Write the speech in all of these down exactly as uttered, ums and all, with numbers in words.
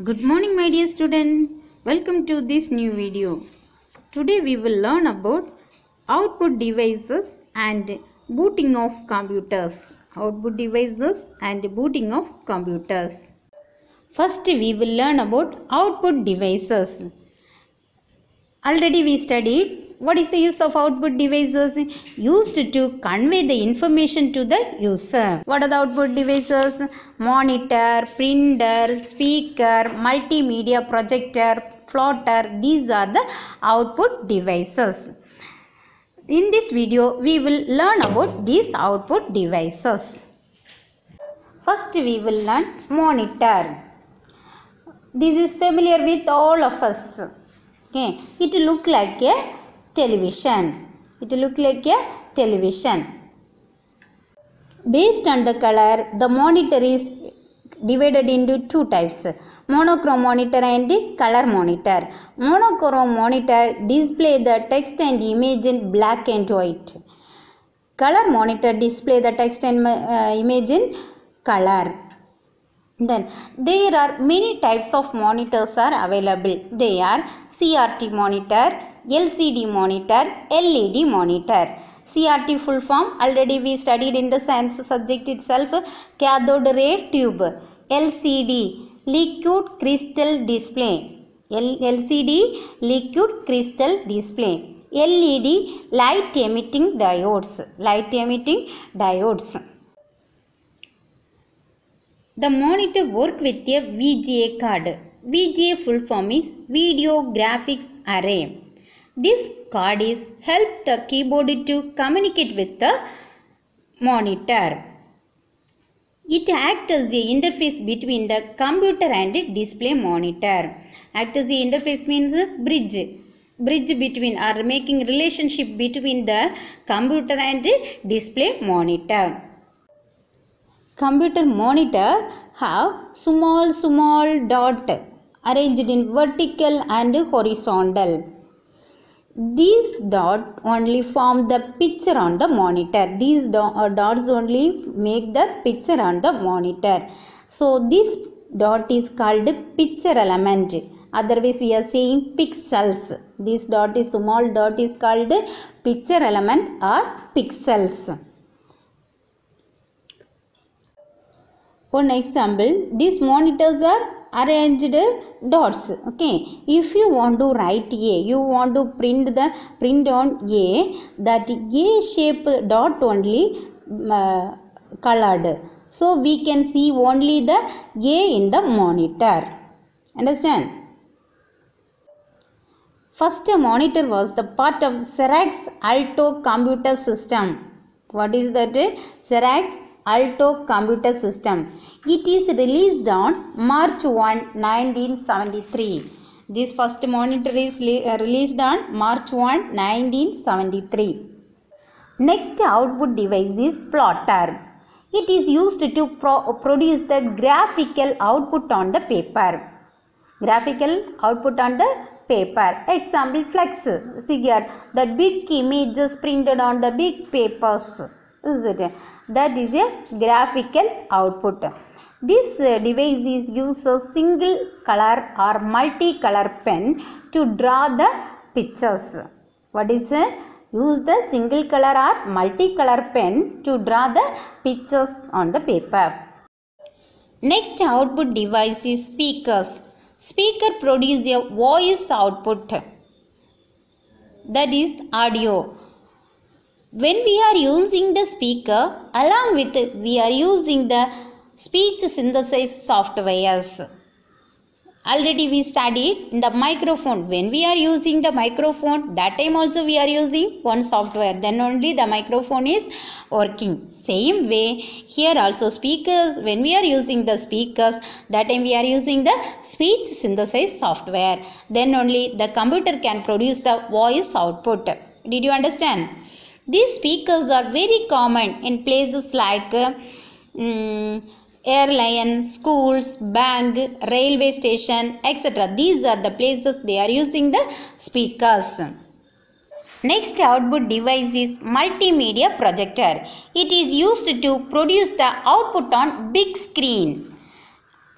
Good morning my dear student. Welcome to this new video. Today we will learn about output devices and booting of computers. Output devices and booting of computers. First we will learn about output devices. Already we studied what is the use of output devices used to convey the information to the user. What are the output devices? Monitor, printer, speaker, multimedia projector, plotter. These are the output devices. In this video we will learn about these output devices. First we will learn monitor. This is familiar with all of us. Okay, it look like a television. It look like a television. Based on the color, the monitor is divided into two types: monochrome monitor and color monitor. Monochrome monitor display the text and image in black and white. Color monitor display the text and uh, image in color. Then there are many types of monitors are available. They are C R T monitor, L C D monitor, L E D monitor. C R T full form already we studied in the science subject itself, cathode ray tube. L C D liquid crystal display. L C D liquid crystal display. L E D light emitting diodes. Light emitting diodes. The monitor work with a V G A card. V G A full form is Video Graphics Array. This card is help the keyboard to communicate with the monitor. It acts as the interface between the computer and display monitor. Act as the interface means bridge. Bridge between or making relationship between the computer and display monitor. Computer monitor have small small dot arranged in vertical and horizontal. These dot only form the picture on the monitor. These do uh, dots only make the picture on the monitor. So this dot is called picture element. Otherwise we are saying pixels. This dot is small dot is called picture element or pixels. One example, these monitors are arranged dots. Okay, if you want to write A, you want to print the print on A, that A shape dot only uh, colored. So we can see only the A in the monitor. Understand? First monitor was the part of Xerox Alto computer system. What is that? Xerox Alto computer system. It is released on March first, nineteen seventy-three. This first monitor is released on March first, nineteen seventy-three. Next output device is plotter. It is used to pro produce the graphical output on the paper. Graphical output on the paper. Example, flex. See here, the big images printed on the big papers. Is it? That is a graphical output. This device is use a single color or multicolor pen to draw the pictures. What is it? Use the single color or multicolor pen to draw the pictures on the paper. Next output device is speakers. Speaker produce a voice output. That is audio. When we are using the speaker, along with it, we are using the speech synthesis softwares. Already we studied in the microphone. When we are using the microphone, that time also we are using one software. Then only the microphone is working. Same way, here also speakers, when we are using the speakers, that time we are using the speech synthesis software. Then only the computer can produce the voice output. Did you understand? These speakers are very common in places like uh, um, airline, schools, bank, railway station, et cetera. These are the places they are using the speakers. Next output device is multimedia projector. It is used to produce the output on big screen.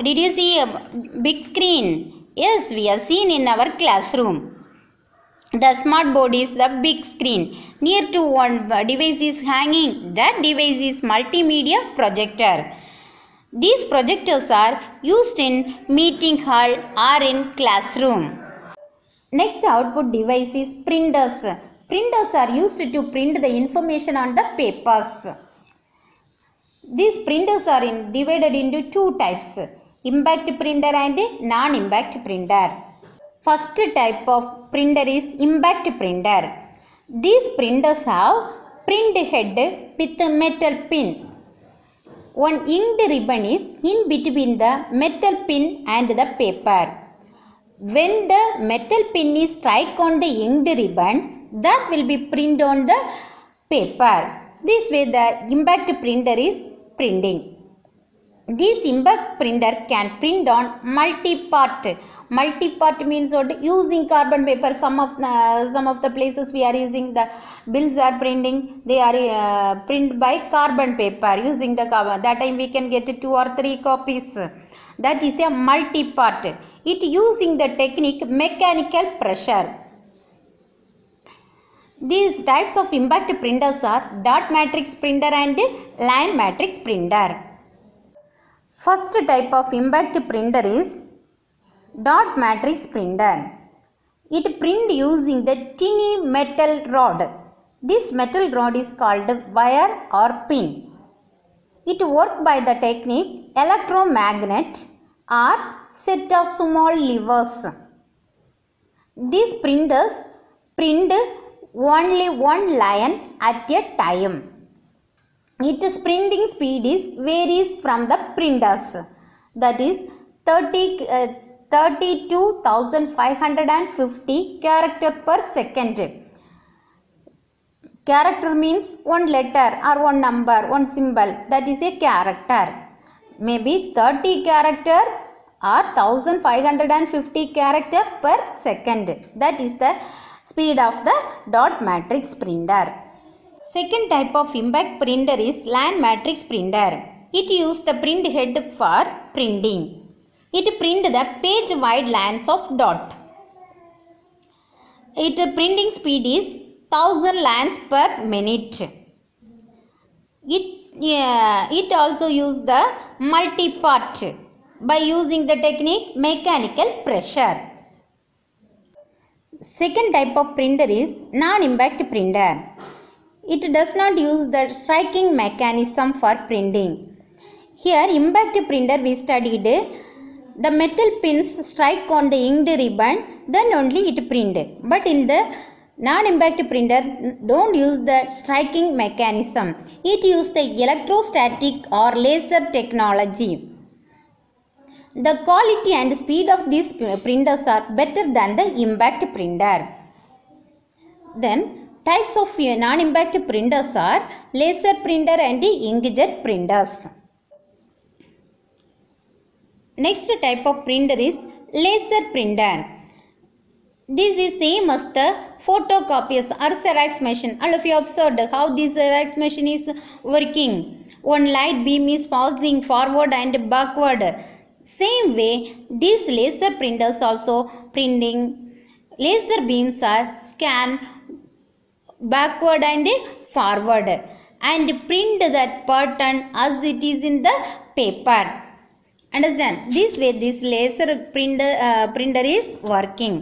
Did you see a big screen? Yes, we have seen in our classroom. The smart board is the big screen. Near to one device is hanging. That device is multimedia projector. These projectors are used in meeting hall or in classroom. Next output device is printers. Printers are used to print the information on the papers. These printers are in, divided into two types, impact printer and non-impact printer. First type of printer is impact printer. These printers have print head with a metal pin. One inked ribbon is in between the metal pin and the paper. When the metal pin is strike on the inked ribbon, that will be print on the paper. This way the impact printer is printing. This impact printer can print on multi-part. Multi-part means what? Using carbon paper. Some of the, some of the places we are using the bills are printing. They are uh, print by carbon paper using the carbon. That time we can get two or three copies. That is a multi-part. It using the technique mechanical pressure. These types of impact printers are dot matrix printer and line matrix printer. First type of impact printer is dot matrix printer. It print using the tiny metal rod. This metal rod is called wire or pin. It works by the technique electromagnet or set of small levers. These printers print only one line at a time. Its printing speed is varies from the printers. That is thirty, uh, thirty-two thousand five hundred fifty character per second. Character means one letter or one number, one symbol. That is a character. Maybe thirty character or one thousand five hundred fifty character per second. That is the speed of the dot matrix printer. Second type of impact printer is line matrix printer. It uses the print head for printing. It print the page wide lines of dot. Its printing speed is one thousand lines per minute. It, yeah, it also uses the multi-part by using the technique mechanical pressure. Second type of printer is non-impact printer. It does not use the striking mechanism for printing. Here impact printer we studied the metal pins strike on the inked ribbon, then only it print. But in the non-impact printer don't use the striking mechanism. It uses the electrostatic or laser technology. The quality and speed of these printers are better than the impact printer. Then types of non-impact printers are laser printer and inkjet printers. Next type of printer is laser printer. This is same as the photocopiers or Xerox machine. All of you observed how this Xerox machine is working. One light beam is passing forward and backward. Same way, these laser printers also printing. Laser beams are scan backward and forward and print that pattern as it is in the paper. Understand? This way this laser printer, uh, printer is working.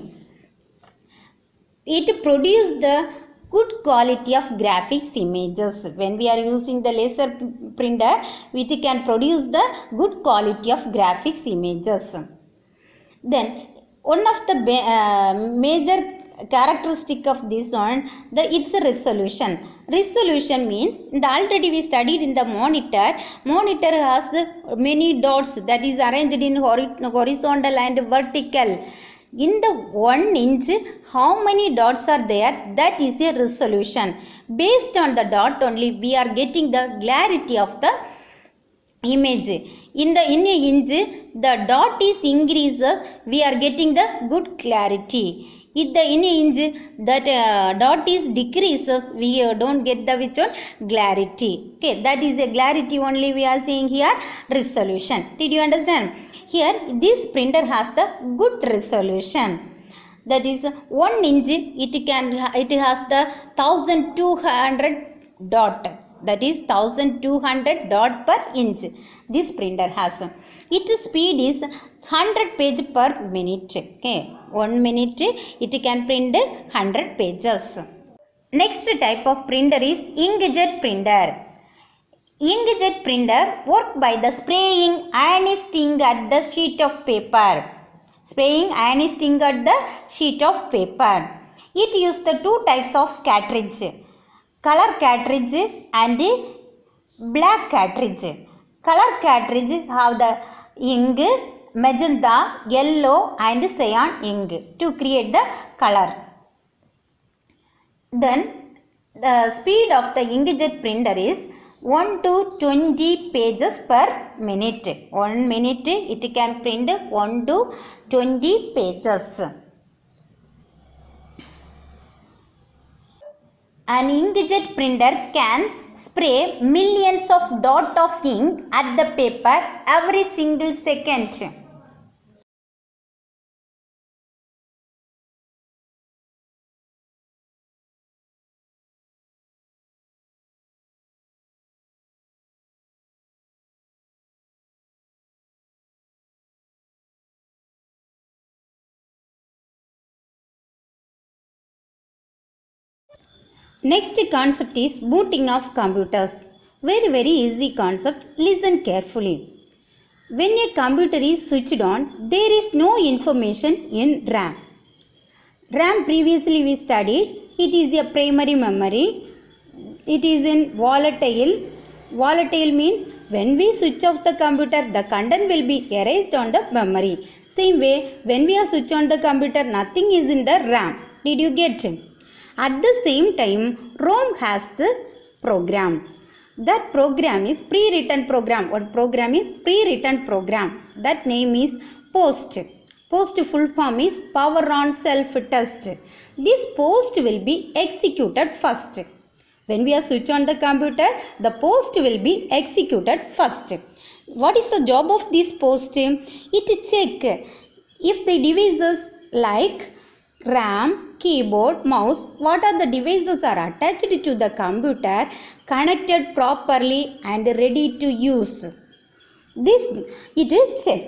It produces the good quality of graphics images. When we are using the laser printer, it can produce the good quality of graphics images. Then one of the uh, major characteristic of this one, the its resolution. Resolution means the already we studied in the monitor. Monitor has many dots that is arranged in horizontal and vertical. In the one inch, how many dots are there? That is a resolution. Based on the dot only, we are getting the clarity of the image. In the in a inch, the dot is increases, we are getting the good clarity. If the in a inch, that uh, dot is decreases, we uh, don't get the which one? Clarity. Okay, that is a clarity only we are saying here, resolution. Did you understand? Here this printer has the good resolution. That is one inch. It can it has the one thousand two hundred dot. That is one thousand two hundred dot per inch. This printer has. Its speed is one hundred page per minute. Okay, one minute it can print one hundred pages. Next type of printer is inkjet printer. Inkjet printer work by the spraying anise ink at the sheet of paper. Spraying anise ink at the sheet of paper. It uses the two types of cartridge, color cartridge and black cartridge. Color cartridge have the ink magenta, yellow and cyan ink to create the color. Then the speed of the inkjet printer is one to twenty pages per minute. One minute it can print one to twenty pages. An inkjet printer can spray millions of dots of ink at the paper every single second. Next concept is booting of computers. Very very easy concept. Listen carefully. When a computer is switched on, there is no information in RAM. RAM previously we studied. It is a primary memory. It is in volatile. Volatile means when we switch off the computer, the content will be erased on the memory. Same way, when we are switch on the computer, nothing is in the RAM. Did you get it? At the same time, ROM has the program. That program is pre-written program. What program is pre-written program? That name is POST. POST full form is power on self test. This POST will be executed first. When we are switch on the computer, the POST will be executed first. What is the job of this POST? It check if the devices like RAM, keyboard, mouse, what are the devices are attached to the computer, connected properly and ready to use. This it is check.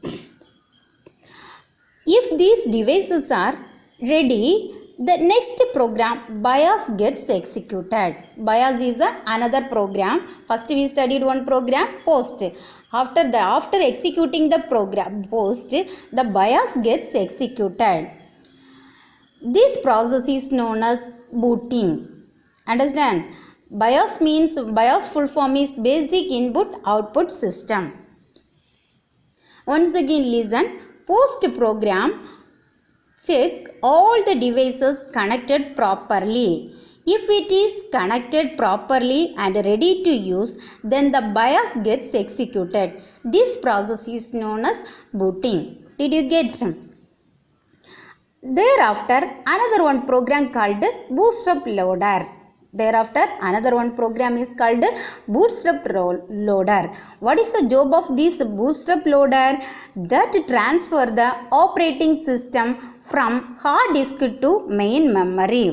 If these devices are ready, the next program BIOS gets executed. BIOS is a, another program. First we studied one program, POST. After the after executing the program POST, the BIOS gets executed. This process is known as booting. Understand? BIOS means BIOS full form is basic input output system. Once again listen. Post program check all the devices connected properly. If it is connected properly and ready to use, then the BIOS gets executed. This process is known as booting. Did you get? Thereafter, another one program called Bootstrap Loader. Thereafter, another one program is called Bootstrap Loader. What is the job of this Bootstrap Loader? That transfer the operating system from hard disk to main memory.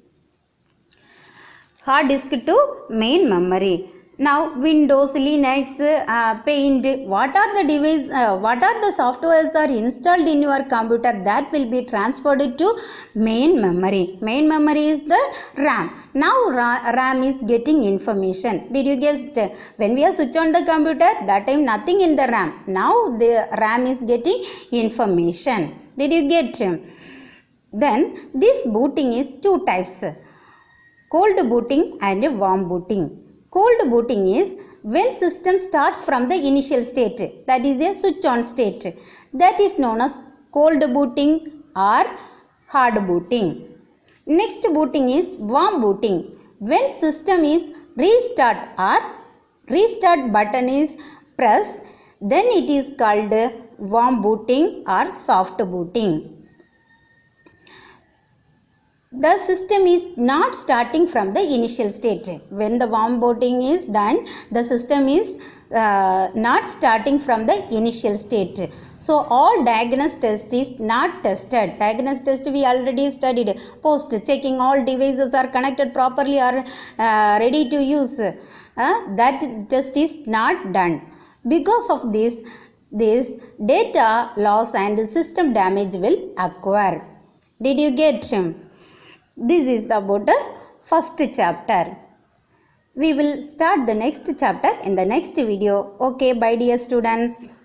Hard disk to main memory. Now Windows, Linux, uh, Paint, what are the device, uh, what are the softwares are installed in your computer, that will be transferred to main memory. Main memory is the RAM. Now RAM is getting information. Did you guess? When we are switch on the computer, that time nothing in the RAM. Now the RAM is getting information. Did you get? Then this booting is two types. Cold booting and warm booting. Cold booting is when system starts from the initial state, that is a switch on state. That is known as cold booting or hard booting. Next booting is warm booting. When system is restart or restart button is pressed, then it is called warm booting or soft booting. the system is not starting from the initial state. When the onboarding is done, the system is uh, not starting from the initial state. So all diagnostic test is not tested. Diagnostic test we already studied. Post checking all devices are connected properly or uh, ready to use. Uh, that test is not done. Because of this, this data loss and system damage will occur. Did you get him? This is about the first chapter. We will start the next chapter in the next video. Okay, bye dear students.